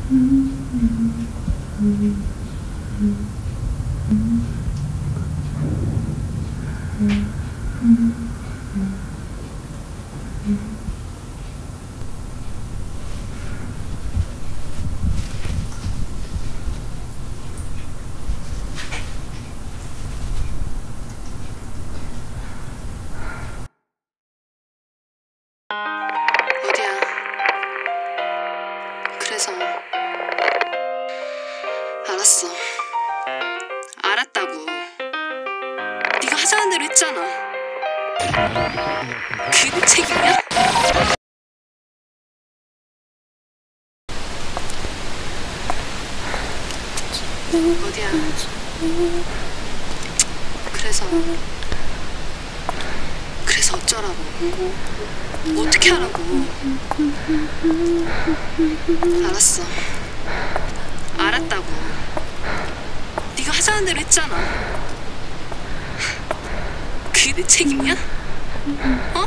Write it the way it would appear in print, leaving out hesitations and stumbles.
어디야? 그래서 알았어. 알았다고. 네가 하자는 대로 했잖아. 그게 내 책임이야? 어디야? 그래서 어쩌라고? 뭐 어떻게 하라고? 알았어. 알았다고. 네가 하자는 대로 했잖아. 그게 내 책임이야? 어?